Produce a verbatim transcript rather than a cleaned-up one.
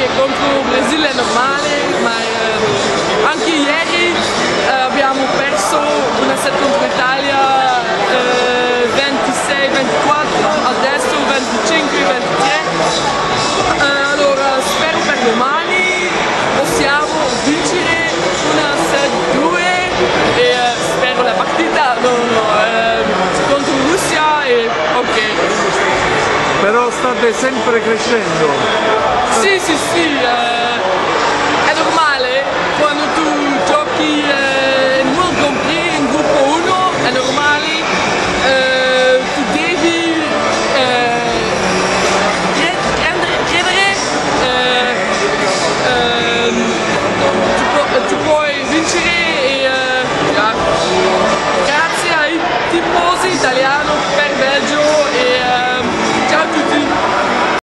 che contro il Brasile è normale, ma eh, anche ieri eh, abbiamo perso una set contro l'Italia eh, ventisei ventiquattro, adesso venticinque ventitré. Eh, allora spero per domani possiamo vincere una set due e eh, spero la partita no, no, eh, contro Russia e ok. Però state sempre crescendo. Sì, sì, sì. Eh,